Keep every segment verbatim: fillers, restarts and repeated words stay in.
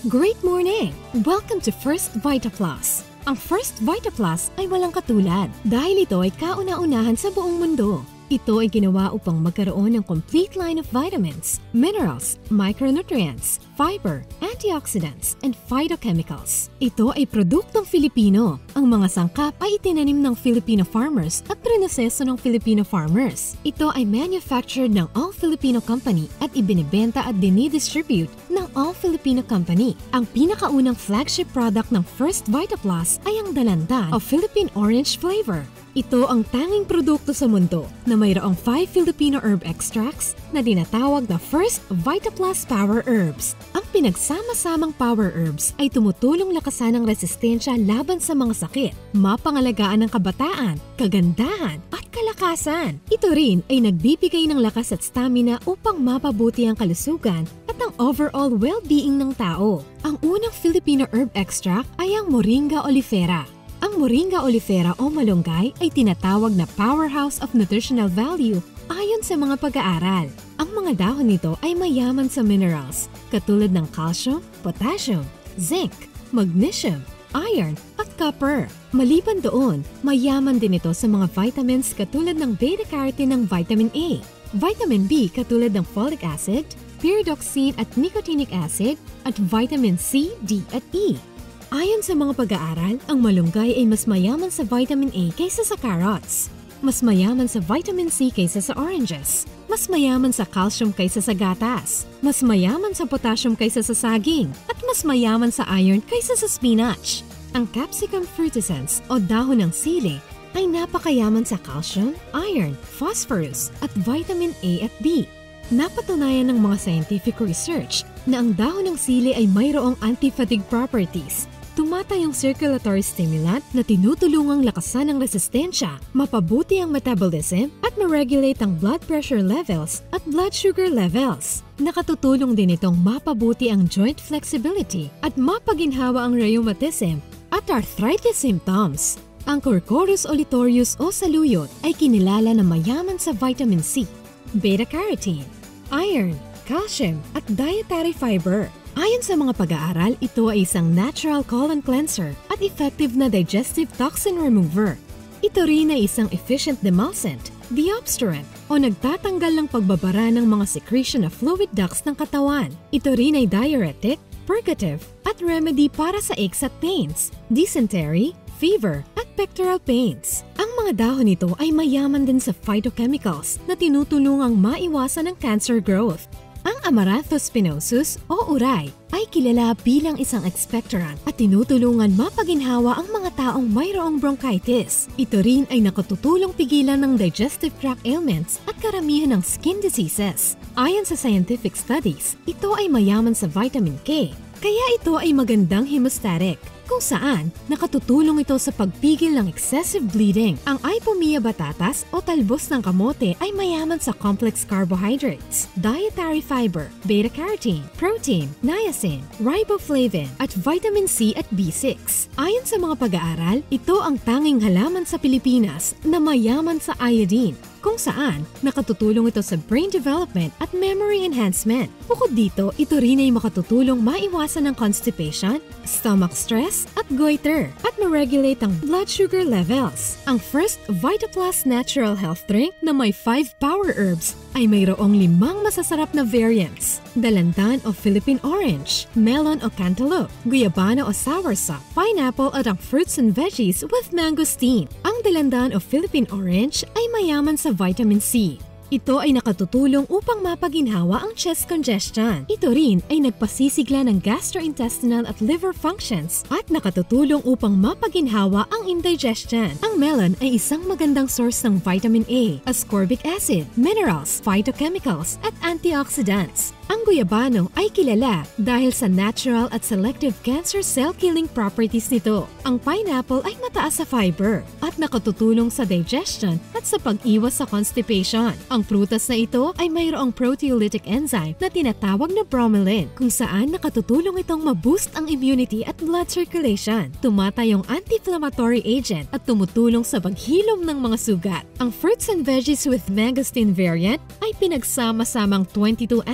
Great morning! Welcome to First Vita Plus. Ang First Vita Plus ay walang katulad dahil ito ay kauna-unahan sa buong mundo. Ito ay ginawa upang magkaroon ng complete line of vitamins, minerals, micronutrients, fiber, antioxidants, and phytochemicals. Ito ay produktong Filipino. Ang mga sangkap ay itinanim ng Filipino farmers at prinoseso ng Filipino farmers. Ito ay manufactured ng All Filipino Company at ibinibenta at dinidistribute ng All Filipino Company. Ang pinakaunang flagship product ng First Vita Plus ay ang dalandan o Philippine Orange flavor. Ito ang tanging produkto sa mundo na mayroong five Filipino herb extracts na dinatawag na First Vita Plus Power Herbs. Ang pinagsama-samang power herbs ay tumutulong lakasan ang resistensya laban sa mga sakit, mapangalagaan ng kabataan, kagandahan, at kalakasan. Ito rin ay nagbibigay ng lakas at stamina upang mapabuti ang kalusugan at ang overall well-being ng tao. Ang unang Filipino herb extract ay ang Moringa oleifera. Ang Moringa oleifera o malunggay ay tinatawag na powerhouse of nutritional value ayon sa mga pag-aaral. Ang mga dahon nito ay mayaman sa minerals katulad ng calcium, potassium, zinc, magnesium, iron at copper. Maliban doon, mayaman din ito sa mga vitamins katulad ng beta-carotene ng vitamin A, vitamin B katulad ng folic acid, pyridoxine at nicotinic acid, at vitamin C, D at E. Ayon sa mga pag-aaral, ang malunggay ay mas mayaman sa vitamin A kaysa sa carrots, mas mayaman sa vitamin C kaysa sa oranges, mas mayaman sa calcium kaysa sa gatas, mas mayaman sa potassium kaysa sa saging, at mas mayaman sa iron kaysa sa spinach. Ang capsicum frutescens o dahon ng sili ay napakayaman sa calcium, iron, phosphorus at vitamin A at B. Napatunayan ng mga scientific research na ang dahon ng sili ay mayroong anti-fatigue properties. Tumatayong circulatory stimulant na tinutulungang lakasan ang resistensya, mapabuti ang metabolism at ma-regulate ang blood pressure levels at blood sugar levels. Nakatutulong din itong mapabuti ang joint flexibility at mapaginhawa ang rheumatism at arthritis symptoms. Ang Quercus olitorius o saluyot ay kinilala na mayaman sa vitamin C, beta-carotene, iron, calcium at dietary fiber. Ayon sa mga pag-aaral, ito ay isang natural colon cleanser at effective na digestive toxin remover. Ito rin ay isang efficient demulcent, deobstruent, o nagtatanggal ng pagbabara ng mga secretion na fluid ducts ng katawan. Ito rin ay diuretic, purgative, at remedy para sa aches at pains, dysentery, fever, at pectoral pains. Ang mga dahon nito ay mayaman din sa phytochemicals na tinutulungang maiwasan ang cancer growth. Ang Amaranthus spinosus o uray ay kilala bilang isang expectorant at tinutulungan mapaginhawa ang mga taong mayroong bronchitis. Ito rin ay nakatutulong pigilan ng digestive tract ailments at karamihan ng skin diseases. Ayon sa scientific studies, ito ay mayaman sa vitamin K, kaya ito ay magandang hemostatic, kung saan nakatutulong ito sa pagpigil ng excessive bleeding. Ang Ipomea batatas o talbos ng kamote ay mayaman sa complex carbohydrates, dietary fiber, beta-carotene, protein, niacin, riboflavin, at vitamin C at B six. Ayon sa mga pag-aaral, ito ang tanging halaman sa Pilipinas na mayaman sa iodine, kung saan nakatutulong ito sa brain development at memory enhancement. Bukod dito, ito rin ay makatutulong maiwasan ng constipation, stomach stress, at goiter, at ma-regulate ang blood sugar levels. Ang First Vita Plus Natural Health Drink na may five power herbs ay mayroong limang masasarap na variants: dalandan o Philippine Orange, melon o cantaloupe, guyabano o soursop, pineapple at ang fruits and veggies with mangosteen. Ang dalandan o Philippine Orange ay mayaman sa vitamin C. Ito ay nakatutulong upang mapaginhawa ang chest congestion. Ito rin ay nagpasisigla ng gastrointestinal at liver functions at nakatutulong upang mapaginhawa ang indigestion. Ang melon ay isang magandang source ng vitamin A, ascorbic acid, minerals, phytochemicals at antioxidants. Ang guyabano ay kilala dahil sa natural at selective cancer cell-killing properties nito. Ang pineapple ay mataas sa fiber at nakatutulong sa digestion at sa pag-iwas sa constipation. Ang prutas na ito ay mayroong proteolytic enzyme na tinatawag na bromelain, kung saan nakatutulong itong ma-boost ang immunity at blood circulation, tumatayong anti-inflammatory agent at tumutulong sa paghilom ng mga sugat. Ang fruits and veggies with mangosteen variant ay pinagsama-samang twenty-two antioxidants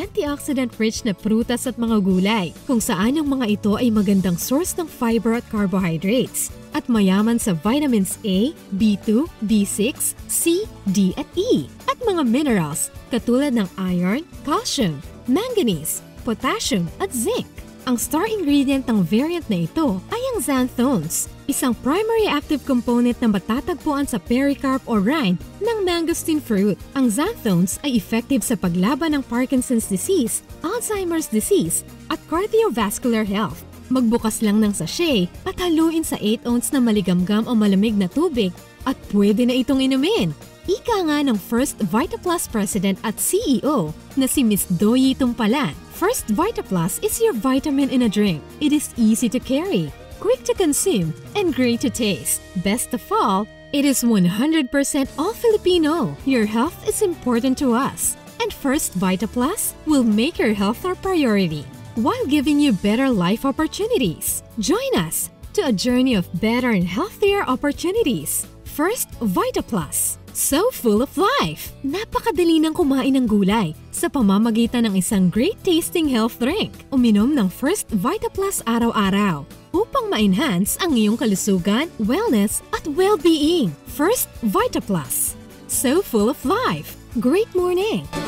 antioxidant-rich na prutas at mga gulay, kung saan ang mga ito ay magandang source ng fiber at carbohydrates, at mayaman sa vitamins A, B two, B six, C, D at E, at mga minerals katulad ng iron, calcium, manganese, potassium at zinc. Ang star ingredient ng variant na ito ay ang xanthones, isang primary active component na matatagpuan sa pericarp o rind ng mangosteen fruit. Ang xanthones ay effective sa paglaban ng Parkinson's disease, Alzheimer's disease, at cardiovascular health. Magbukas lang ng sachet at haluin sa eight ounce na maligamgam o malamig na tubig at pwede na itong inumin. Ika nga ng First VitaPlus President at C E O na si Miss Doyi Tumpalan. First VitaPlus is your vitamin in a drink. It is easy to carry, quick to consume, and great to taste. Best of all, it is one hundred percent all Filipino. Your health is important to us, and First VitaPlus will make your health our priority while giving you better life opportunities. Join us to a journey of better and healthier opportunities. First VitaPlus. So full of life! Napakadali ng kumain ng gulay sa pamamagitan ng isang great-tasting health drink. Uminom ng First VitaPlus araw-araw upang ma-enhance ang iyong kalusugan, wellness, at well-being. First VitaPlus. So full of life! Great morning!